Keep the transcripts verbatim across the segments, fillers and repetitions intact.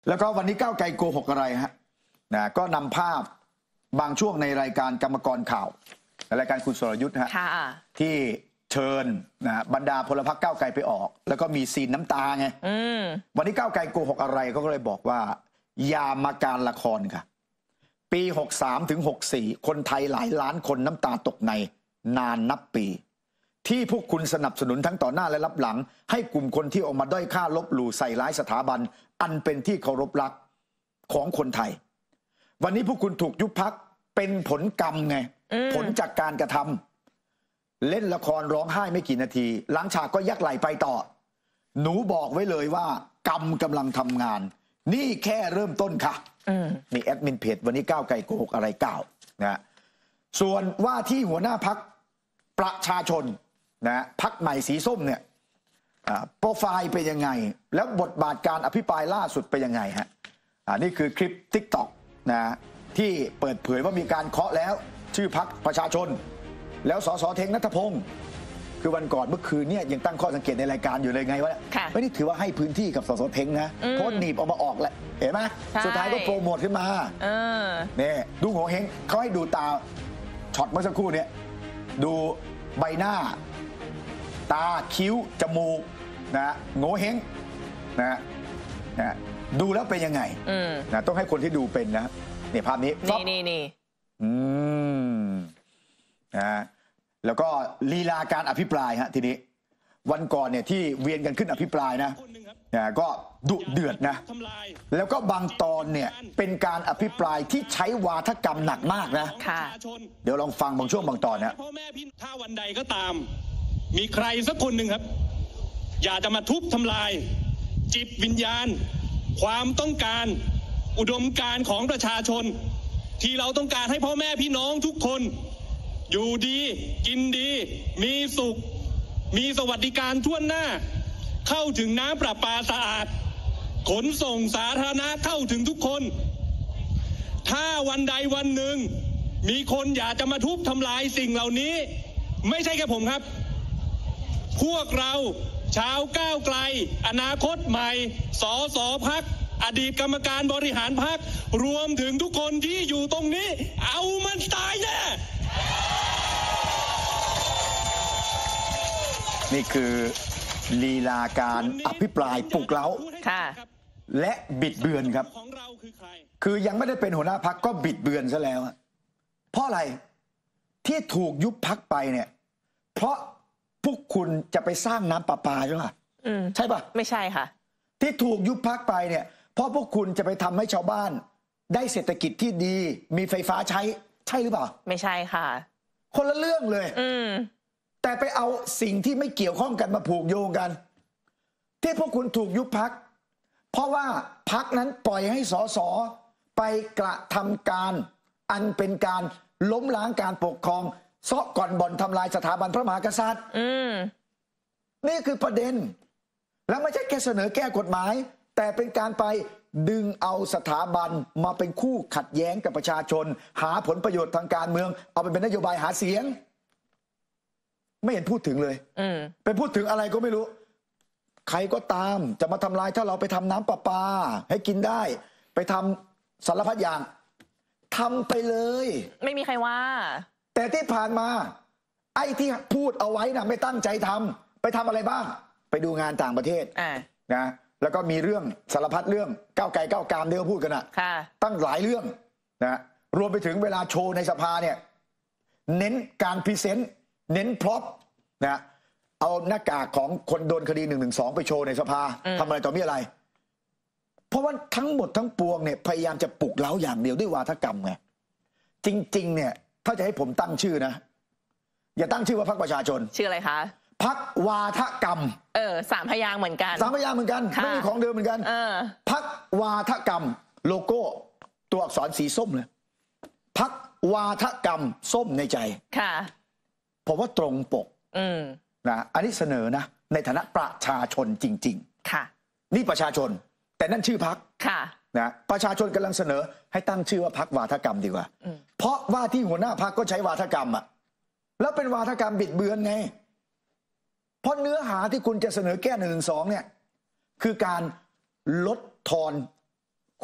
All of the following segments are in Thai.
แล้วก็วันนี้ก้าวไกลโกหกอะไรฮะนะก็นำภาพบางช่วงในรายการกรรมกรข่าวรายการคุณสรยุทธ์ฮะที่เชิญนะบรรดาพลพรรคก้าวไกลไปออกแล้วก็มีซีนน้ำตาไงวันนี้ก้าวไกลโกหกอะไรเขาก็เลยบอกว่ายามาการละครค่ะปีหกสามถึงหกสี่คนไทยหลายล้านคนน้ำตาตกในนานนับปีที่พวกคุณสนับสนุนทั้งต่อหน้าและรับหลังให้กลุ่มคนที่ออกมาด้อยค่าลบหลู่ใส่ร้ายสถาบันอันเป็นที่เคารพรักของคนไทยวันนี้พวกคุณถูกยุบพรรคเป็นผลกรรมไงผลจากการกระทำเล่นละครร้องไห้ไม่กี่นาทีหลังฉากก็ยักไหลไปต่อหนูบอกไว้เลยว่ากรรมกำลังทำงานนี่แค่เริ่มต้นค่ะนี่แอดมินเพจวันนี้ก้าวไกลโกหกอะไรก้าวนะส่วนว่าที่หัวหน้าพรรคประชาชนนะพรรคใหม่สีส้มเนี่ยโปรไฟล์เป็นยังไงแล้วบทบาทการอภิปรายล่าสุดเป็นยังไงฮะนี่คือคลิป ติ๊กต็อก นะที่เปิดเผยว่ามีการเคาะแล้วชื่อพรรคประชาชนแล้วสสเทงณัฐพงศ์คือวันก่อนเมื่อคืนเนี่ยยังตั้งข้อสังเกตในรายการอยู่เลยไงว่าไม่ได้ถือว่าให้พื้นที่กับสสเทงนะเพราะหนีบออกมาออกแหละเห็นไหมสุดท้ายก็โปรโมทขึ้นมาเนี่ยดูโงเฮงเขาให้ดูตาช็อตเมื่อสักครู่เนี่ยดูใบหน้าตาคิ้วจมูกนะโงเฮงนะนะดูแล้วเป็นยังไงนะต้องให้คนที่ดูเป็นนะเนี่ยภาพนี้นี่นี่นี่อืมนะแล้วก็ลีลาการอภิปรายฮะทีนี้วันก่อนเนี่ยที่เวียนกันขึ้นอภิปรายนะนะก็ดุเดือดนะแล้วก็บางตอนเนี่ยเป็นการอภิปรายที่ใช้วาทกรรมหนักมากนะเดี๋ยวลองฟังบางช่วงบางตอนนะพ่อแม่พี่ถ้าวันใดก็ตามมีใครสักคนหนึ่งครับอยากจะมาทุบทำลายจิตวิญญาณความต้องการอุดมการณ์ของประชาชนที่เราต้องการให้พ่อแม่พี่น้องทุกคนอยู่ดีกินดีมีสุขมีสวัสดิการทั่วหน้าเข้าถึงน้ำประปาสะอาดขนส่งสาธารณะเข้าถึงทุกคนถ้าวันใดวันหนึ่งมีคนอยากจะมาทุบทำลายสิ่งเหล่านี้ไม่ใช่แค่ผมครับพวกเราชาวก้าวไกลอนาคตใหม่สสพรรคอดีตกรรมการบริหารพรรครวมถึงทุกคนที่อยู่ตรงนี้เอามันตายแน่นี่คือลีลาการอภิปรายปลุกเร้าและบิดเบือนครับคือยังไม่ได้เป็นหัวหน้าพรรคก็บิดเบือนซะแล้วเพราะอะไรที่ถูกยุบพรรคไปเนี่ยเพราะพวกคุณจะไปสร้างน้ำประปาใช่ป่ะใช่ป่ะไม่ใช่ค่ะที่ถูกยุบพรรคไปเนี่ยเพราะพวกคุณจะไปทำให้ชาวบ้านได้เศรษฐกิจที่ดีมีไฟฟ้าใช้ใช่หรือเปล่าไม่ใช่ค่ะคนละเรื่องเลยแต่ไปเอาสิ่งที่ไม่เกี่ยวข้องกันมาผูกโยงกันที่พวกคุณถูกยุบพรรคเพราะว่าพรรคนั้นปล่อยให้สสไปกระทำการอันเป็นการล้มล้างการปกครองเซาะก่อนบ่อนทำลายสถาบันพระมหากษัตริย์นี่คือประเด็นแล้วไม่ใช่แค่เสนอแก้กฎหมายแต่เป็นการไปดึงเอาสถาบันมาเป็นคู่ขัดแย้งกับประชาชนหาผลประโยชน์ทางการเมืองเอาไปเป็นนโยบายหาเสียงไม่เห็นพูดถึงเลยไปพูดถึงอะไรก็ไม่รู้ใครก็ตามจะมาทำลายถ้าเราไปทำน้ำประปาให้กินได้ไปทำสารพัดอย่างทำไปเลยไม่มีใครว่าแต่ที่ผ่านมาไอ้ที่พูดเอาไว้นะไม่ตั้งใจทำไปทำอะไรบ้างไปดูงานต่างประเทศนะแล้วก็มีเรื่องสารพัดเรื่องก้าวไกลก้าวกามเดียวพูดกันนะตั้งหลายเรื่องนะรวมไปถึงเวลาโชว์ในสภาเนี่ยเน้นการพรีเซนต์เน้นพร็อพนะเอาหน้ากากของคนโดนคดีหนึ่งหนึ่งสองไปโชว์ในสภาทำอะไรต่อมีอะไรเพราะว่าทั้งหมดทั้งปวงเนี่ยพยายามจะปลุกเร้าอย่างเดียวด้วยวาทกรรมไงจริงๆเนี่ยถ้าจะให้ผมตั้งชื่อนะอย่าตั้งชื่อว่าพรรคประชาชนชื่ออะไรคะพรรควาทกรรมเออสามพยางเหมือนกันสามพยางเหมือนกันไม่มีของเดิมเหมือนกันพรรควาทกรรมโลโก้ตัวอักษรสีส้มเลยพรรควาทกรรมส้มในใจค่ะผมว่าตรงปกนะอันนี้เสนอนะในฐานะประชาชนจริงๆค่ะนี่ประชาชนแต่นั่นชื่อพรรคค่ะนะประชาชนกำลังเสนอให้ตั้งชื่อว่าพรรควาทกรรมดีกว่าเพราะว่าที่หัวหน้าพรรคก็ใช้วาทกรรมอ่ะแล้วเป็นวาทกรรมบิดเบือนไงเพราะเนื้อหาที่คุณจะเสนอแก้หนึ่งหนึ่งสองเนี่ยคือการลดทอน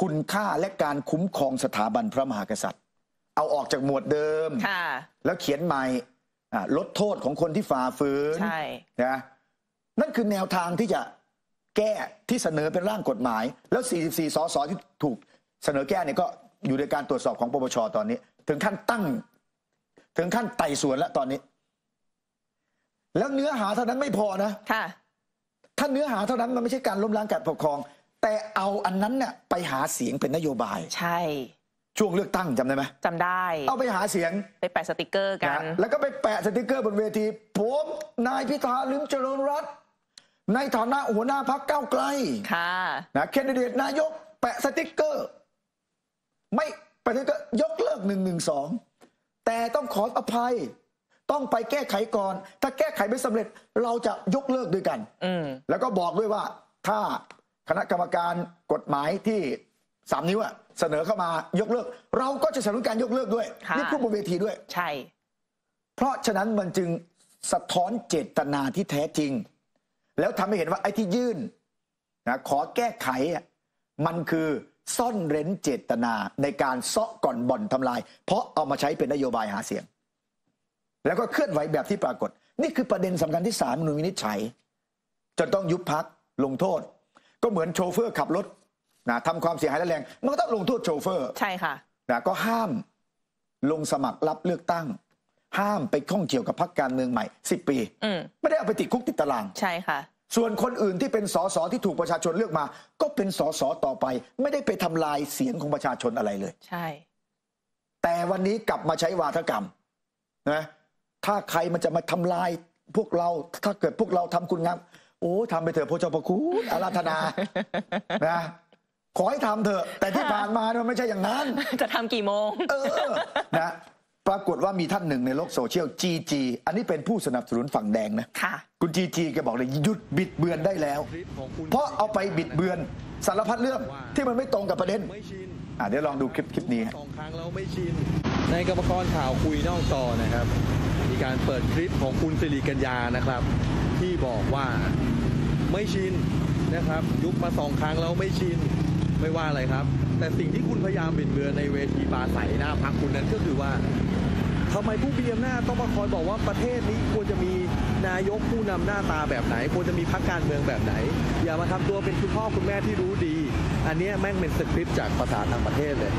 คุณค่าและการคุ้มครองสถาบันพระมหากษัตริย์เอาออกจากหมวดเดิมแล้วเขียนใหม่ลดโทษของคนที่ฝ่าฝืนนะนั่นคือแนวทางที่จะแก้ที่เสนอเป็นร่างกฎหมายแล้วสี่สิบสี่สสที่ถูกเสนอแก้เนี่ยก็อยู่ในการตรวจสอบของปปชตอนนี้ถึงขั้นตั้งถึงขั้นไต่สวนแล้วตอนนี้แล้วเนื้อหาเท่านั้นไม่พอนะค่ะถ้าเนื้อหาเท่านั้นมันไม่ใช่การล้มล้างการปกครองแต่เอาอันนั้นเนี่ยไปหาเสียงเป็นนโยบายใช่ช่วงเลือกตั้งจำได้ไหมจำได้เอาไปหาเสียงไปแปะสติกเกอร์กันแล้วก็ไปแปะสติกเกอร์บนเวทีผมนายพิธาลิ้มเจริญรัตน์ในฐานะหัวหน้าพรรคก้าวไกลค่ะนะแคนดิเดตนายกแปะสติกเกอร์ไม่แปะสติกเกอร์ยกเลิกหนึ่งหนึ่งสองแต่ต้องขออภัยต้องไปแก้ไขก่อนถ้าแก้ไขไม่สำเร็จเราจะยกเลิกด้วยกันแล้วก็บอกด้วยว่าถ้าคณะกรรมการกฎหมายที่สามนิ้วเสนอเข้ามายกเลิกเราก็จะสนับสนุนการยกเลิกด้วยนี่พูดบนเวทีด้วยใช่เพราะฉะนั้นมันจึงสะท้อนเจตนาที่แท้จริงแล้วทำให้เห็นว่าไอ้ที่ยื่นนะขอแก้ไขมันคือซ่อนเร้นเจตนาในการเซาะก่อนบ่อนทำลายเพราะเอามาใช้เป็นนโยบายหาเสียงแล้วก็เคลื่อนไหวแบบที่ปรากฏนี่คือประเด็นสำคัญที่ศาลรัฐธรรมนูญวินิจฉัยจนต้องยุบพรรคลงโทษก็เหมือนโชเฟอร์ขับรถนะทำความเสียหายร้ายแรงมันก็ต้องลงโทษโชเฟอร์ใช่ค่ะนะก็ห้ามลงสมัครรับเลือกตั้งห้ามไปข้องเกี่ยวกับพรรคการเมืองใหม่สิบปีไม่ได้เอาไปติดคุกติดตารางใช่ค่ะส่วนคนอื่นที่เป็นสสที่ถูกประชาชนเลือกมาก็เป็นสสต่อไปไม่ได้ไปทำลายเสียงของประชาชนอะไรเลยใช่แต่วันนี้กลับมาใช้วาทกรรมนะถ้าใครมันจะมาทำลายพวกเราถ้าเกิดพวกเราทำคุณงามโอ้ทำไปเถอะพระเจ้าพระคุณอาราธนานะขอให้ทำเถอะแต่ที่ผ่านมามันไม่ใช่อย่างนั้นจะทำกี่โมงเออนะปรากฏว่ามีท่านหนึ่งในโลกโซเชียลจีจีอันนี้เป็นผู้สนับสนุนฝั่งแดงนะค่ะคุณจีจีแกบอกเลยหยุดบิดเบือนได้แล้วเพราะเอาไปบิดเบือนสารพัดเรื่องที่มันไม่ตรงกับประเด็นอ่ะเดี๋ยวลองดูคลิปคลิปนี้สองครั้งแล้วไม่ชินในกรรมกรข่าวคุยนอกจอนะครับมีการเปิดคลิปของคุณสิริกัญญานะครับที่บอกว่าไม่ชินนะครับยุบมาสองครั้งแล้วไม่ชินไม่ว่าอะไรครับแต่สิ่งที่คุณพยายามบิดเบือนในเวทีปราศัยหน้าพรรคคุณนั้นก็คือว่าทำไมผู้มีอำนาจต้องมาคอยบอกว่าประเทศนี้ควรจะมีนายกผู้นำหน้าตาแบบไหนควรจะมีพรรคการเมืองแบบไหนอย่ามาทำตัวเป็นคุณพ่อคุณแม่ที่รู้ดีอันนี้แม่งเป็นสคริปต์จากภาษาต่างประเทศเลย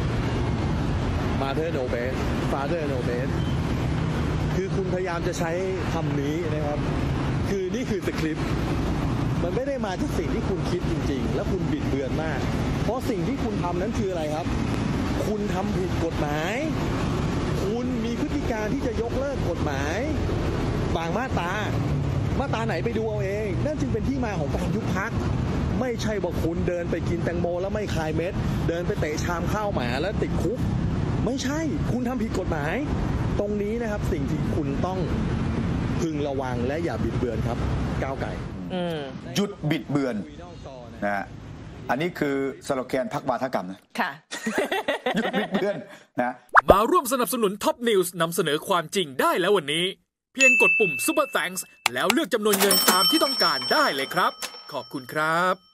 Mother No Base Father No Base คือคุณพยายามจะใช้คำนี้นะครับคือนี่คือสคริปต์มันไม่ได้มาจากสิ่งที่คุณคิดจริงๆและคุณบิดเบือนมากเพราะสิ่งที่คุณทำนั้นคืออะไรครับคุณทำผิดกฎหมายคุณมีพฤติการที่จะยกเลิกกฎหมายบางมาตรามาตราไหนไปดูเอาเองนั่นจึงเป็นที่มาของการยุบพรรคไม่ใช่ว่าคุณเดินไปกินแตงโมแล้วไม่คายเม็ดเดินไปเตะชามข้าวหมาแล้วติดคุกไม่ใช่คุณทำผิดกฎหมายตรงนี้นะครับสิ่งที่คุณต้องพึงระวังและอย่าบิดเบือนครับก้าวไกลหยุดบิดเบือนนะฮะอันนี้คือสโลแกนพรรควาทกรรมนะค่ะหยุดบิดเบือนนะมาร่วมสนับสนุนท็อปนิวส์นำเสนอความจริงได้แล้ววันนี้เพียงกดปุ่ม Super Thanks แล้วเลือกจำนวนเงินตามที่ต้องการได้เลยครับขอบคุณครับ